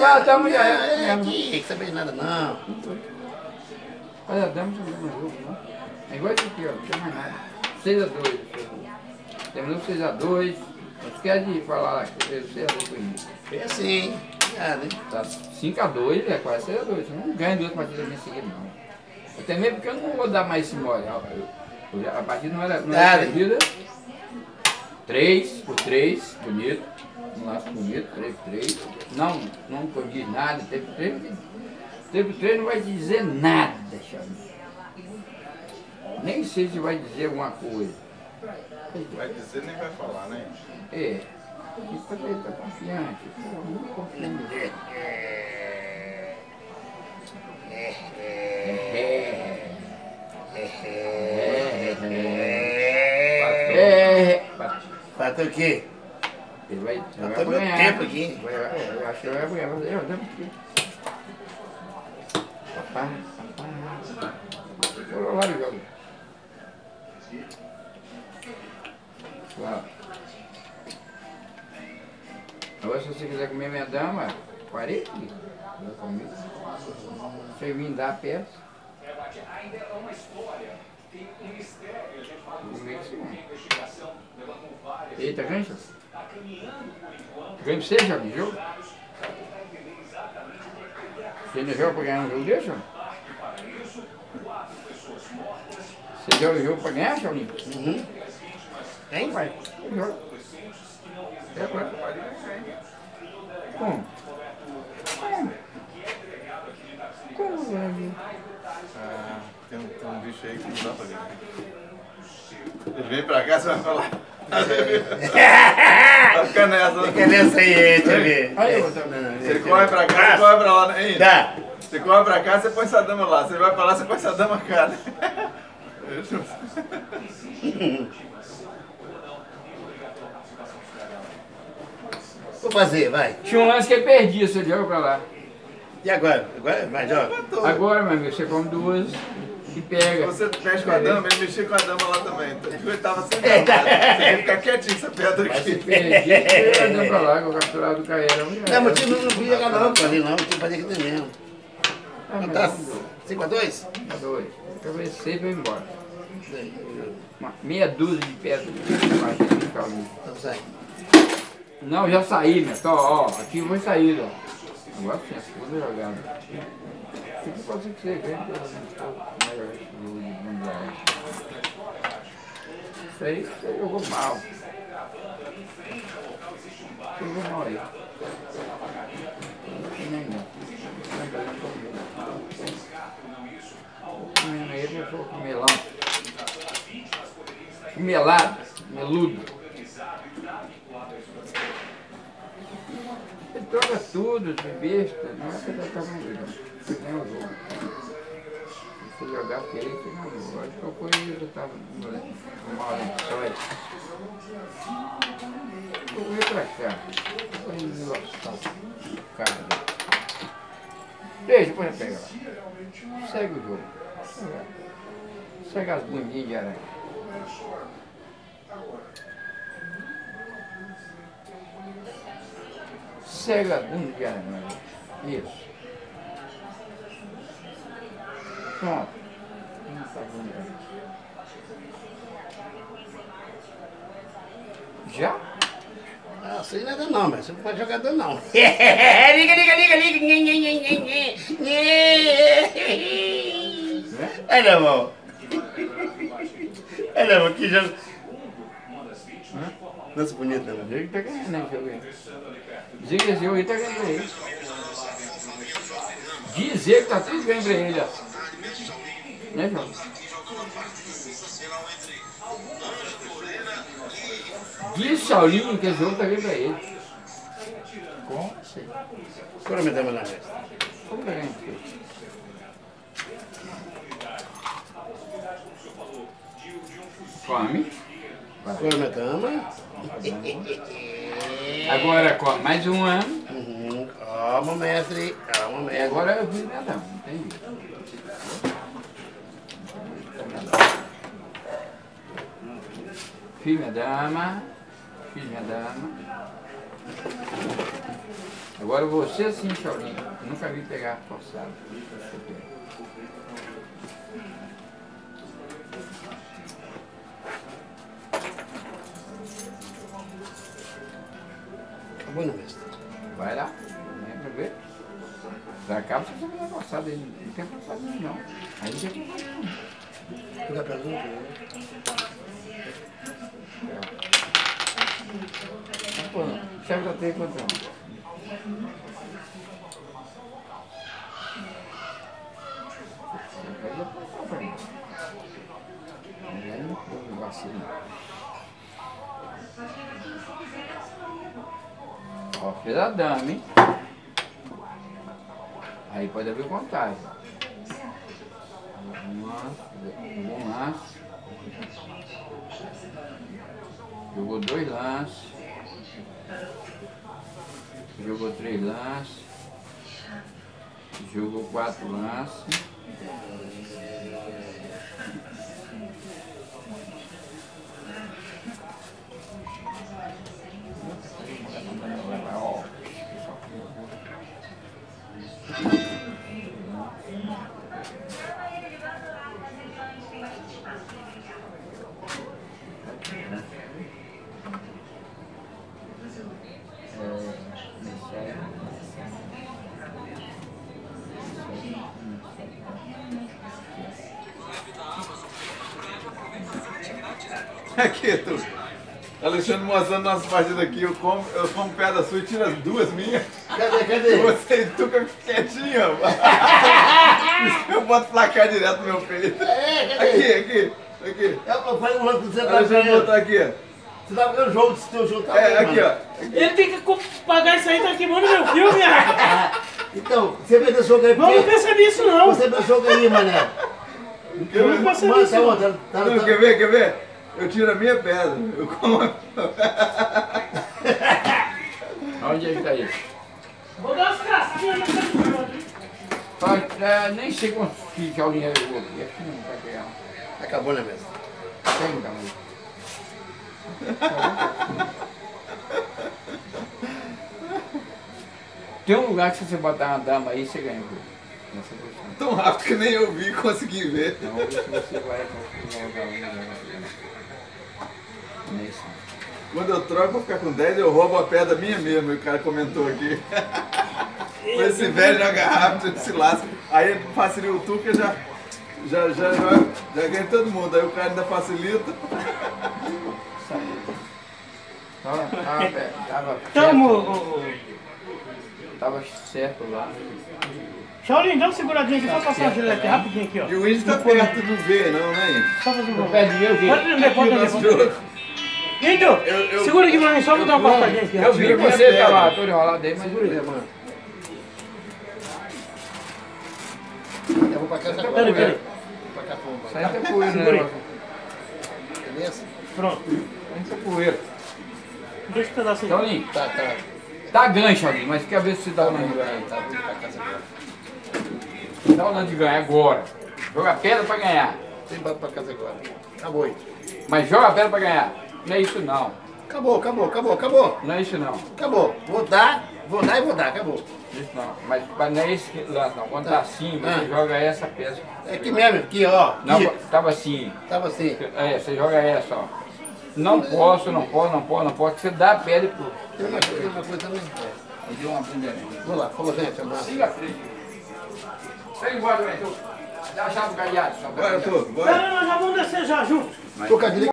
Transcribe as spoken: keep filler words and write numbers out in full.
a dama já é. É aqui, não sabe de nada não. Mas a dama já não é jogo, não. É igual isso aqui, ó, não tem mais nada. seis a dois. Terminou seis a dois. Não esquece de falar lá que eu seis a dois foi isso. É assim, obrigado, hein? Tá cinco a dois, é quase seis a dois. Você não ganha duas partidas bem seguidas, não. Até mesmo porque eu não vou dar mais esse mole. Eu, eu, a partida não era, não era perdida. três por três, bonito. Um laço bonito, três por três. Não, não condiz nada. três por três, três por três não vai dizer nada, Xavier. Nem sei se vai dizer alguma coisa. Vai dizer nem vai falar, né? É. Aqui tá, tá confiante. Pô, muito confiante. É, é, é. Bateu o quê? Ele vai, Já vai tô meu ganhar. tempo aqui. Vai, vai, eu acho que vai ganhar. Vai ganhar. Aqui. Papai, papai. Vou lá e jogo. Claro. Agora se você quiser comer minha dama, quarenta. Eu comi. Você vir dar perto. Ainda é uma história, tem um mistério, a gente fala de investigação, levando várias. Eita, gancha? Está caminhando por enquanto. Ganha pra você, já no jogo? Você não joga pra ganhar um jogo desse, ó? Você joga o jogo pra ganhar, Paulinho? Uhum. Hein? Vai. Joga. É, vai. Como? Como? Como, velho? Ah, tem um, tem um bicho aí que não dá pra ver. Ele vem pra cá, você vai falar. Vai ficar nessa. Fica nessa aí, deixa eu ver. Aí eu vou também. Você corre pra cá, você corre pra lá, né? Hein? Tá. Você corre pra cá, você põe essa dama lá. Você vai pra lá, você põe essa dama cá, né? Vou fazer, vai. Tinha um lance que ele perdia, você joga pra lá. E agora? Agora vai, joga. Agora, meu amigo, você come duas e pega. Você mexe com a dama, ele mexia com a dama lá também. Então, ele tava sentado. Você tem que ficar quietinho, essa pedra Mas se aqui. perdia, você vai dando pra lá, que o capturado do Caeira. Não, mas o time não podia jogar não, ali não, tinha que fazer aqui mesmo. Ah, Então mas tá vamos dois. cinco a dois? Tá dois. Eu ver seis e vai embora. Uma meia dúzia de pedras de ficar ali. Então sai. Não, já saí, meu. Tô, ó, aqui foi saído, ó. Agora sim, a segunda jogada. Isso pode ser que você ganhe Isso aí, você jogou mal. Você jogou mal aí. Nem não. Comendo ele, eu sou com melão. Melado, meludo. Ele troca tudo, de besta, não é que ele tá com você ganha o jogo. Se você jogar porque ele tem uma boa. Acho que eu fui, eu tava mal em história. Eu vou vir pra cá. Vou engrossar o cara. Deixa, depois eu pego lá. Segue o jogo. Segue as bundinhas de aranha. Segue a bunda de aranha. Isso. Pronto. Já? Ah, você não é dano não, mas você não pode jogar dano não. Liga, liga, liga, liga. Olha, irmão. Olha, irmão, que jogo. Nossa, bonito, né, mano? Ele tá ganhando, né, jogo aí. Dizer que esse jogo aí tá ganhando pra ele. Dizer que tá tudo ganhando pra ele, ó. Né, João? Diz Saulinho que esse jogo tá ganhando pra ele. Como assim? Agora me dá uma na vez. Como tá ganhando pra ele? Come. Agora me dama. Agora come mais um ano. Uhum. Calma, mestre. Calma, E mestre. agora eu fiz nada, não tem jeito. Fiz minha dama. Fiz minha dama. Agora você sim, Shaolin. Nunca vi pegar forçado. Acabou, né, mestre? Vai lá, né, pra ver. Pra cá você precisa pegar forçado aí. Não tem forçado não. Aí não tem forçado não. Fica pergunta, né? Mas, pô, chefe da T quanto não? Ó, fez a dama, hein? Aí pode haver contagem. Um lance, um bom lance. Jogou dois lances. Jogou três lances. Jogou quatro lances. Aqui, tu. Alexandre mostrando nossa partida aqui, eu como, eu como pedra sua e tiro as duas minhas. Cadê, cadê? Você e tu fica quietinho, eu boto placar direto no meu peito. É, cadê? Aqui, aqui, aqui. Eu falei um lance que você tá Alexandre botou ganhando. aqui. Você tá ganhando jogo desse teu jogo, tá É, vendo, aqui, mano? ó. Ele tem que co- pagar isso aí, tá queimando meu filme, ah. Então, você vendeu jogo aí Não, não porque... pensa nisso, não. Você vendeu jogo aí, mané. Eu não pensa Mano, nisso, tá bom, não. tá, tá, Não, tá. quer ver, quer ver? Eu tiro a minha pedra. Eu como a... Onde é que tá isso? Vou dar umas casquinhas nessa porra. Olha, é, nem sei quantos que Shaolin eu vou aqui. Acho que não vai pegar. Acabou, né, mestre? Tem, tá, mas... Tem um lugar que se você botar uma dama aí, você ganha. Viu? Nessa posição. Tão rápido que nem eu vi e consegui ver. Então, vamos ver se você vai conseguir jogar um lugar. Nesse. Quando eu troco pra ficar com dez, eu roubo a pedra minha mesmo. E o cara comentou aqui. Esse velho joga rápido, ele se lasca. Aí facilita o Tuca, já, já, já, já, já ganha todo mundo. Aí o cara ainda facilita. Tava, tava, tava, Tamo, certo, ô, ô. tava certo lá. Shaolin, dá uma seguradinha aqui, só passar a gilete rapidinho aqui, ó. E o índio tá perto do V, não, né? Só fazer um No gol. pé de eu vi. Pode atender, pode Aqui o atender, nosso pode atender. jogo. Então, Eu- eu- segura aqui pra mim, só vou dar uma passadinha aqui. Eu vi que minha você pedra. tava todo enrolado aí, mas Segura aí, mano. Eu vou pra casa agora. Peraí, peraí. Vou pra cá, vamos pra sai cá. até poeira, Segura aí. né? Beleza? Pronto. Sai até poeira. Deixa esse pedaço aí. Shaolin, Tá, tá. tá ganho, Shaolin, mas quer ver se dá Tá o lance de bom, ganhar. tá, vamos pra casa agora. Dá o lance de ganhar agora. Joga pedra pra ganhar. Tem pra pra casa agora. Acabou aí. Mas joga pedra pra ganhar. Não é isso não. Acabou, acabou, acabou, acabou. Não é isso não. Acabou. Vou dar, vou dar e vou dar, acabou. Isso não. Mas mas não é esse que lance não. Quando tá assim, você Ah. joga essa peça. É aqui mesmo, aqui, ó. Não, Aqui. tava assim. Tava assim. É, você joga essa, ó. Não posso, não posso, não posso, não posso. Você dá a pedra e pô. Tem uma coisa, uma coisa também. Aí deu uma bunda ali. Vamos lá, falou, gente. Abraço. Siga a frente. Sai embora, velho. Dá a chave do galhado. Bora, Tuca, bora. Não, não, não, já vamos descer já junto. Tô com a direita.